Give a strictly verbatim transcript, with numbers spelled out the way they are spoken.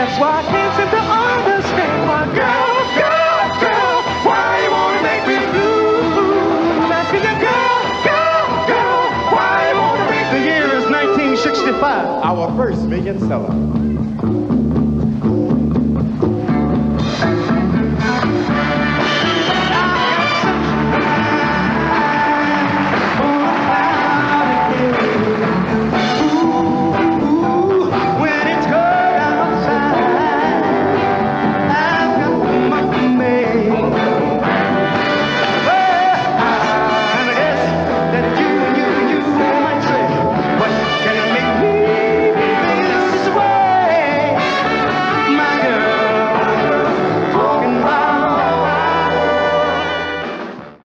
That's why I can't seem to understand why, girl, girl, girl, why you wanna make me blue? I'm asking you, girl, girl, girl, why you wanna make the year is nineteen sixty-five, our first million seller.